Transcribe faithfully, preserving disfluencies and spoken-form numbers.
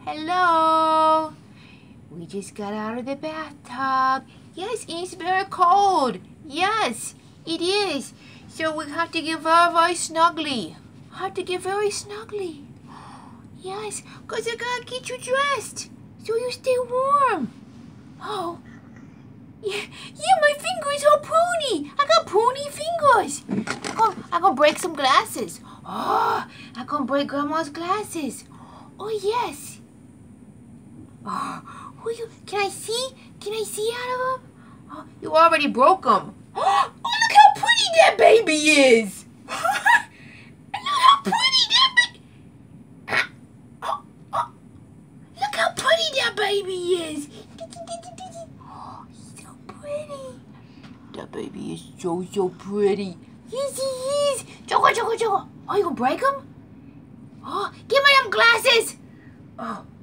Hello. We just got out of the bathtub. Yes, it's very cold. Yes, it is. So we have to get very, very snuggly. Have to get very snuggly. Yes, because I gotta get you dressed so you stay warm. Oh. Yeah, yeah, my fingers are pony. I got pony fingers. I'm gonna, I'm gonna break some glasses. Oh, I'm gonna break Grandma's glasses. Oh, yes. Oh, will you, can I see? Can I see out of them? Oh, you already broke them. Oh, look how pretty that baby is. Look how pretty that baby. Oh, oh, look how pretty that baby is. Oh, he's so pretty. That baby is so, so pretty. Yes, he is. Choco, choco, choco. Oh, you gonna break him? Oh, give me them glasses. Oh.